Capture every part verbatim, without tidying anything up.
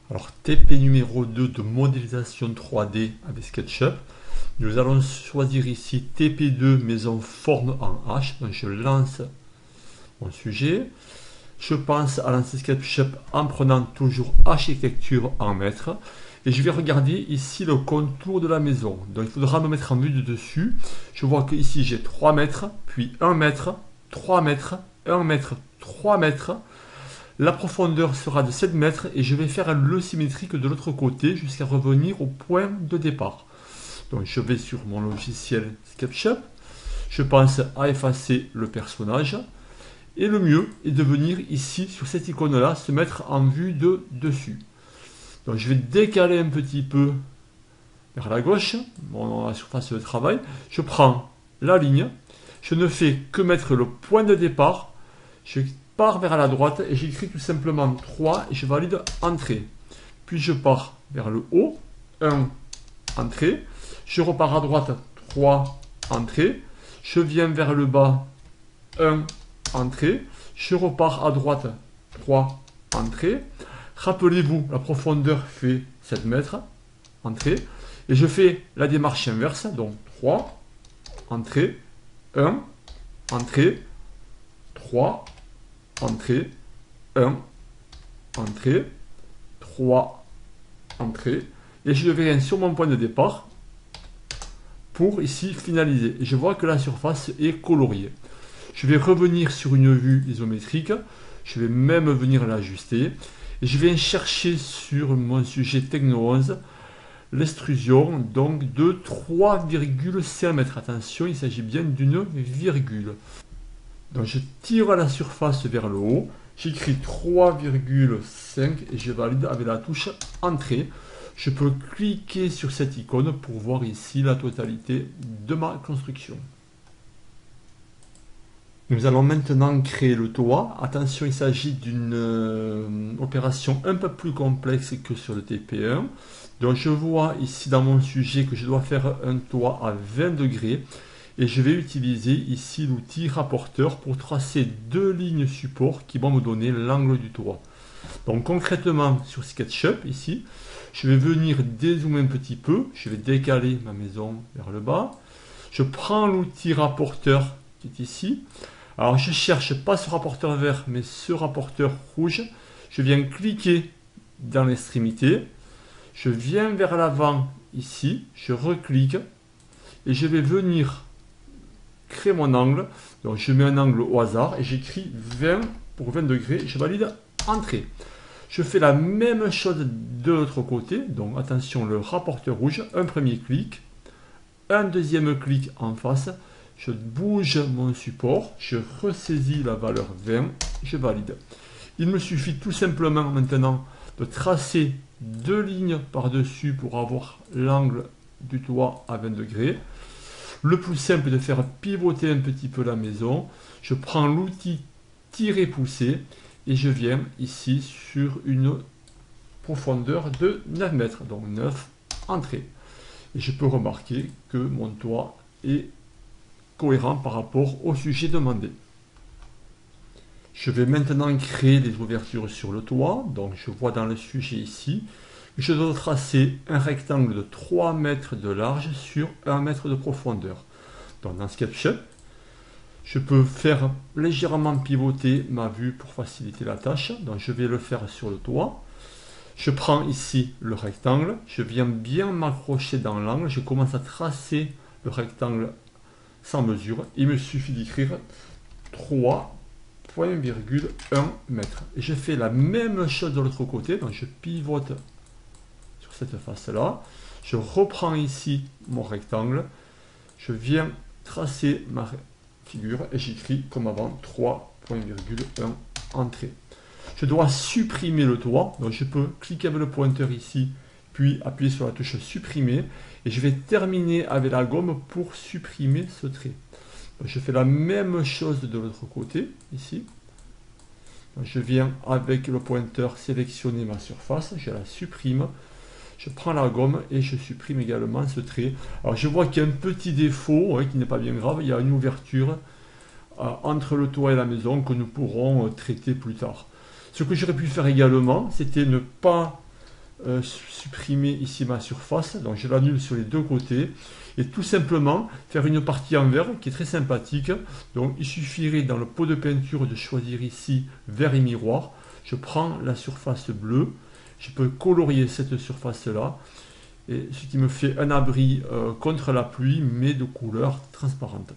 Alors T P numéro deux de modélisation trois D avec SketchUp. Nous allons choisir ici T P deux maison forme en H. Donc je lance mon sujet. Je pense à lancer SketchUp en prenant toujours architecture en mètres. Et je vais regarder ici le contour de la maison. Donc il faudra me mettre en vue de dessus. Je vois que ici j'ai trois mètres, puis un mètre, trois mètres, un mètre, trois mètres. La profondeur sera de sept mètres et je vais faire le symétrique de l'autre côté jusqu'à revenir au point de départ. Donc je vais sur mon logiciel SketchUp. Je pense à effacer le personnage. Et le mieux est de venir ici sur cette icône là, se mettre en vue de dessus. Donc je vais décaler un petit peu vers la gauche, bon, la surface de travail. Je prends la ligne. Je ne fais que mettre le point de départ. Je pars vers la droite et j'écris tout simplement trois et je valide entrée. Puis je pars vers le haut, un, entrée. Je repars à droite, trois, entrée. Je viens vers le bas, un, entrée. Je repars à droite, trois, entrée. Rappelez-vous, la profondeur fait sept mètres, entrée. Et je fais la démarche inverse, donc trois, entrée, un, entrée, trois, entrée, un, entrée, trois, entrée. Et je viens sur mon point de départ pour ici finaliser. Et je vois que la surface est coloriée. Je vais revenir sur une vue isométrique. Je vais même venir l'ajuster. Et je viens chercher sur mon sujet Techno onze l'extrusion donc de trois virgule cinq mètres. Attention, il s'agit bien d'une virgule. Donc je tire la surface vers le haut. J'écris trois virgule cinq et je valide avec la touche Entrée. Je peux cliquer sur cette icône pour voir ici la totalité de ma construction. Nous allons maintenant créer le toit. Attention, il s'agit d'une euh, opération un peu plus complexe que sur le T P un. Donc je vois ici dans mon sujet que je dois faire un toit à vingt degrés. Et je vais utiliser ici l'outil rapporteur pour tracer deux lignes support qui vont me donner l'angle du toit. Donc concrètement sur SketchUp ici, je vais venir dézoomer un petit peu. Je vais décaler ma maison vers le bas. Je prends l'outil rapporteur qui est ici. Alors je cherche pas ce rapporteur vert mais ce rapporteur rouge. Je viens cliquer dans l'extrémité. Je viens vers l'avant ici. Je reclique et je vais venir créer mon angle. Donc je mets un angle au hasard et j'écris vingt pour vingt degrés. Je valide Entrée. Je fais la même chose de l'autre côté. Donc attention, le rapporteur rouge. Un premier clic. Un deuxième clic en face. Je bouge mon support, je ressaisis la valeur vingt, je valide. Il me suffit tout simplement maintenant de tracer deux lignes par-dessus pour avoir l'angle du toit à vingt degrés. Le plus simple est de faire pivoter un petit peu la maison. Je prends l'outil tirer pousser et je viens ici sur une profondeur de neuf mètres, donc neuf, entrée. Et je peux remarquer que mon toit est cohérent par rapport au sujet demandé. Je vais maintenant créer des ouvertures sur le toit. Donc je vois dans le sujet ici, je dois tracer un rectangle de trois mètres de large sur un mètre de profondeur. Donc dans SketchUp, je peux faire légèrement pivoter ma vue pour faciliter la tâche. Donc je vais le faire sur le toit. Je prends ici le rectangle, je viens bien m'accrocher dans l'angle, je commence à tracer le rectangle sans mesure. Il me suffit d'écrire trois virgule un mètres. Et je fais la même chose de l'autre côté. Donc je pivote sur cette face-là. Je reprends ici mon rectangle. Je viens tracer ma figure et j'écris comme avant trois virgule un entrée. Je dois supprimer le toit. Donc je peux cliquer avec le pointeur ici, puis appuyer sur la touche supprimer. Et je vais terminer avec la gomme pour supprimer ce trait. Donc, je fais la même chose de l'autre côté, ici. Donc, je viens avec le pointeur sélectionner ma surface, je la supprime. Je prends la gomme et je supprime également ce trait. Alors je vois qu'il y a un petit défaut, hein, qui n'est pas bien grave. Il y a une ouverture euh, entre le toit et la maison que nous pourrons euh, traiter plus tard. Ce que j'aurais pu faire également, c'était ne pas euh, supprimer ici ma surface, donc je l'annule sur les deux côtés, et tout simplement faire une partie en vert qui est très sympathique. Donc il suffirait dans le pot de peinture de choisir ici vert et miroir. Je prends la surface bleue, je peux colorier cette surface là, et ce qui me fait un abri euh, contre la pluie, mais de couleur transparente.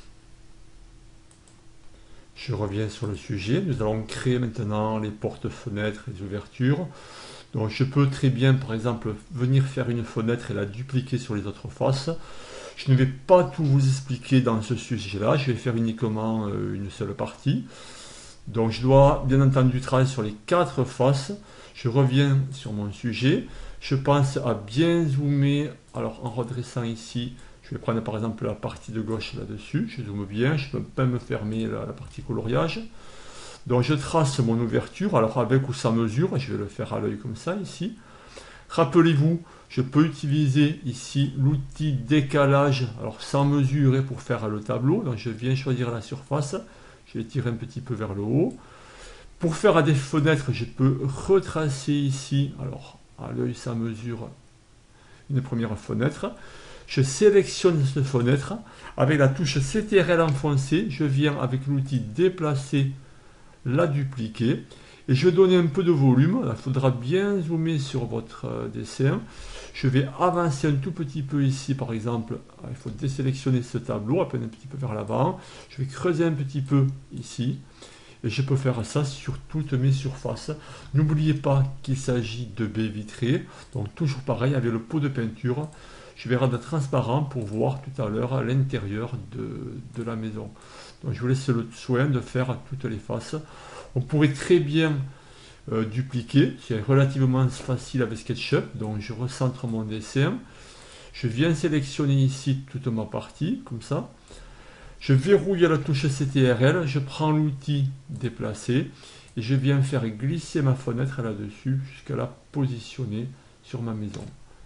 Je reviens sur le sujet. Nous allons créer maintenant les portes, fenêtres, les ouvertures. Donc je peux très bien, par exemple, venir faire une fenêtre et la dupliquer sur les autres faces. Je ne vais pas tout vous expliquer dans ce sujet-là. Je vais faire uniquement euh, une seule partie. Donc je dois bien entendu travailler sur les quatre faces. Je reviens sur mon sujet. Je pense à bien zoomer. Alors en redressant ici, je vais prendre par exemple la partie de gauche là-dessus. Je zoome bien. Je peux pas me fermer la, la partie coloriage. Donc je trace mon ouverture. Alors avec ou sans mesure, je vais le faire à l'œil comme ça ici. Rappelez-vous, je peux utiliser ici l'outil décalage, alors sans mesurer pour faire le tableau. Donc je viens choisir la surface. Je vais tirer un petit peu vers le haut. Pour faire des fenêtres, je peux retracer ici, alors à l'œil sans mesure, une première fenêtre. Je sélectionne cette fenêtre. Avec la touche C T R L enfoncée, je viens avec l'outil déplacer, la dupliquer. Et je vais donner un peu de volume. Il faudra bien zoomer sur votre dessin. Je vais avancer un tout petit peu ici, par exemple. Il faut désélectionner ce tableau, à peine un petit peu vers l'avant. Je vais creuser un petit peu ici. Et je peux faire ça sur toutes mes surfaces. N'oubliez pas qu'il s'agit de baies vitrées. Donc toujours pareil, avec le pot de peinture, je vais rendre transparent pour voir tout à l'heure à l'intérieur de, de la maison. Donc je vous laisse le soin de faire toutes les faces. On pourrait très bien euh, dupliquer, c'est relativement facile avec SketchUp. Donc je recentre mon dessin. Je viens sélectionner ici toute ma partie, comme ça. Je verrouille la touche C T R L, je prends l'outil déplacer et je viens faire glisser ma fenêtre là-dessus jusqu'à la positionner sur ma maison.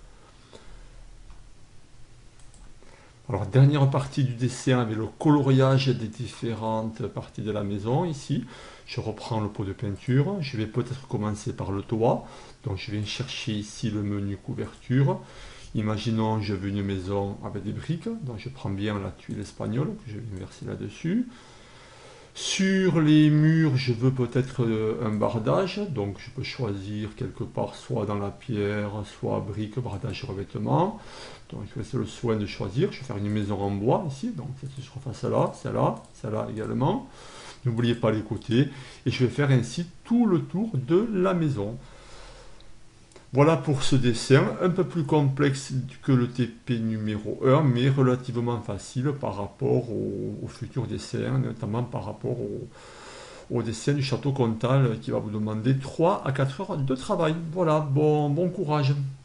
Alors dernière partie du dessin avec le coloriage des différentes parties de la maison ici. Je reprends le pot de peinture, je vais peut-être commencer par le toit. Donc je viens chercher ici le menu couverture. Imaginons je veux une maison avec des briques, donc je prends bien la tuile espagnole que je vais verser là-dessus. Sur les murs, je veux peut-être un bardage, donc je peux choisir quelque part soit dans la pierre, soit brique, bardage, revêtement. Donc je vais laisser le soin de choisir. Je vais faire une maison en bois ici, donc cette surface-là, celle-là, celle-là également. N'oubliez pas les côtés. Et je vais faire ainsi tout le tour de la maison. Voilà pour ce dessin, un peu plus complexe que le T P numéro un, mais relativement facile par rapport au, au futur dessin, notamment par rapport au, au dessin du château Comtal qui va vous demander trois à quatre heures de travail. Voilà, bon, bon courage.